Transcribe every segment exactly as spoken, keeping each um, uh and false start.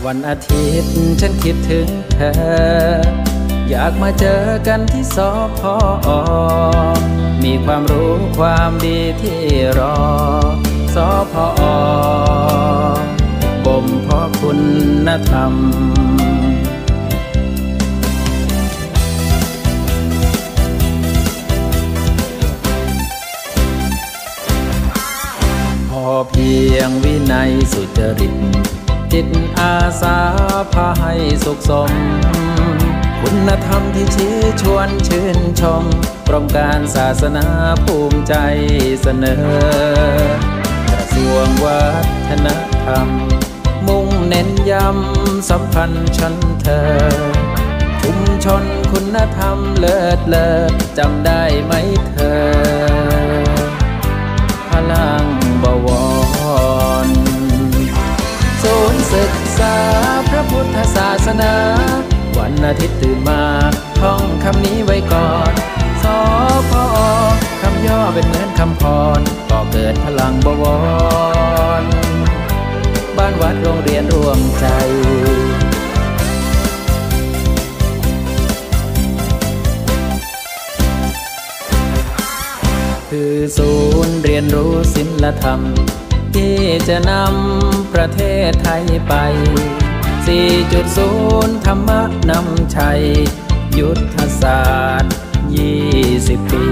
วันอาทิตย์ฉันคิดถึงเธออยากมาเจอกันที่สพอมีความรู้ความดีที่รอสพอบ่มเพาะคุณธรรมพอเพียงวินัยสุจริตจิตอาสาพาให้สุขสมคุณธรรมที่ชี้ชวนชื่นชมกรมการศาสนาภูมิใจเสนอกระทรวงวัฒนธรรมมุ่งเน้นย้ำสัมพันธ์ชนเธอชุมชนคุณธรรมเลิศเลิศจำได้ไหมเธอพลังบวรศูนย์ศึกษาพระพุทธศาสนาวันอาทิตย์ตื่นมาท่องคำนี้ไว้ก่อนสพอคำย่อเป็นเหมือนคำพรก็เกิดพลังบวรบ้านวัดโรงเรียนร่วมใจคือศูนย์เรียนรู้ศิลธรรมที่จะนำประเทศไทยไป สี่จุดศูนย์ ธรรมะนำชัยยุทธศาสตร์ยี่สิบปี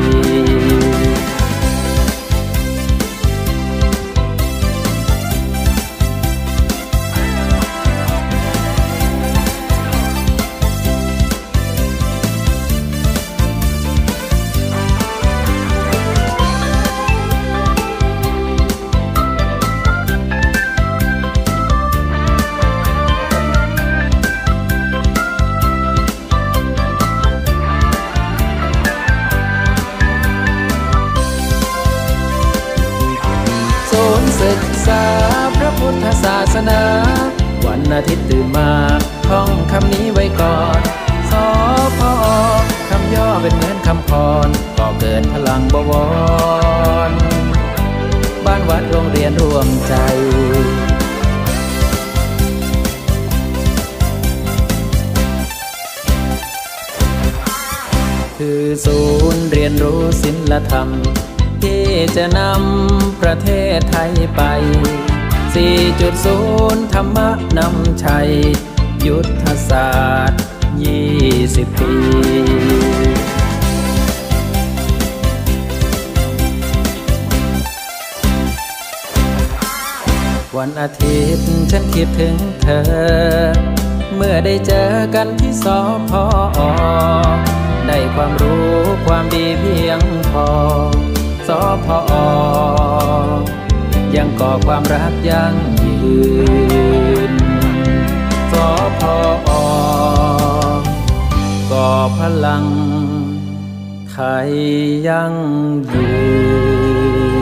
ศึกษาพระพุทธศาสนาวันอาทิตย์ตื่นมาท่องคำนี้ไว้ก่อนสพอคำย่อเป็นเหมือนคำพรก็เกิดพลังบวรบ้านวัดโรงเรียนร่วมใจคือศูนย์เรียนรู้ศิลธรรมที่จะนำประเทศไทยไป สี่จุดศูนย์ ธรรมะนำชัยยุทธศาสตร์ยี่สิบปีวันอาทิตย์ฉันคิดถึงเธอเมื่อได้เจอกันที่สพอได้ความรู้ความดีเพียงพอสพอยังก่อความรักยั่งยืนสพอก่อพลังไทยยั่งยืน